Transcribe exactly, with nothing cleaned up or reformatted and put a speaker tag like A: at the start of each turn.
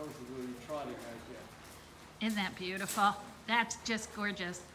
A: supposedly trotting right there.
B: Isn't that beautiful? That's just gorgeous.